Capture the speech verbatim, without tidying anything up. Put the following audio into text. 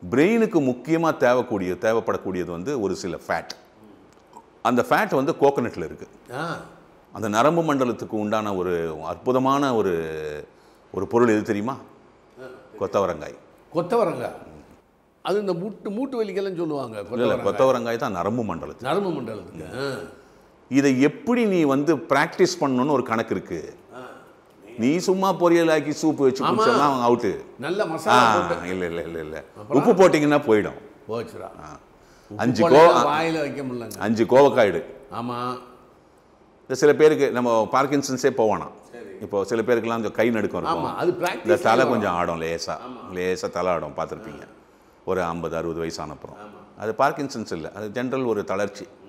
பிரெயினுக்கு முக்கியமாக தேவைக்கூடிய தேவைப்படக்கூடியது வந்து ஒரு சில ஃபேட். அந்த ஃபேட் வந்து கோகனட்டில் இருக்குது. அந்த நரம்பு மண்டலத்துக்கு உண்டான ஒரு அற்புதமான ஒரு ஒரு பொருள் எது தெரியுமா? கொத்தவரங்காய். கொத்தவரங்காய் அது இந்த மூட்டு மூட்டு வலிக்கெல்லாம் சொல்லுவாங்க. இல்லை, கொத்தவரங்காய் தான் நரம்பு மண்டலத்துக்கு. நரம்பு மண்டலத்துக்கு இதை எப்படி நீ வந்து ப்ராக்டிஸ் பண்ணணும்னு ஒரு கணக்கு இருக்கு. நீ சும்மா பொரியல் ஆக்கி சூப்பு வச்சு குடிச்சா அவுட்டு. நல்ல மசாலா இல்லை இல்லை இல்லை இல்லை உப்பு போட்டிங்கன்னா போயிடும். போச்சுடா. அஞ்சு கோவ வாயில் வைக்க முடியலங்க. அஞ்சு கோவக்காய்டு. ஆமாம். சில பேருக்கு நம்ம பார்க்கின்சன்ஸே போவானா. இப்போ சில பேருக்குலாம் இந்த கை நடுக்கம் இருக்கும். இந்த தலை கொஞ்சம் ஆடும், லேசாக லேசாக தலை ஆடும், பார்த்துருப்பீங்க ஒரு ஐம்பது அறுபது வயசான அப்புறம். அது பார்க்கின்சன்ஸ் இல்லை, அது ஜென்ரல் ஒரு தளர்ச்சி.